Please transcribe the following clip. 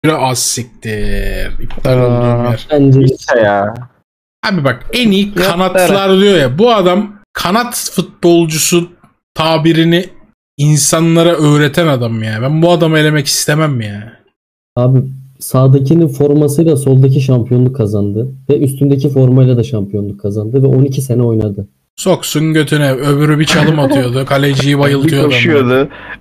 Az siktir. İptal olduğum yer. Bence İşte ya. Abi bak en iyi kanatlar diyor ya. Bu adam kanat futbolcusu tabirini insanlara öğreten adam ya. Ben bu adamı elemek istemem ya. abi sağdakinin formasıyla soldaki şampiyonluk kazandı. Ve üstündeki formayla da şampiyonluk kazandı. Ve 12 sene oynadı. Soksun götüne. Öbürü bir çalım atıyordu. Kaleciyi Bir bayıltıyordu. koşuyordu.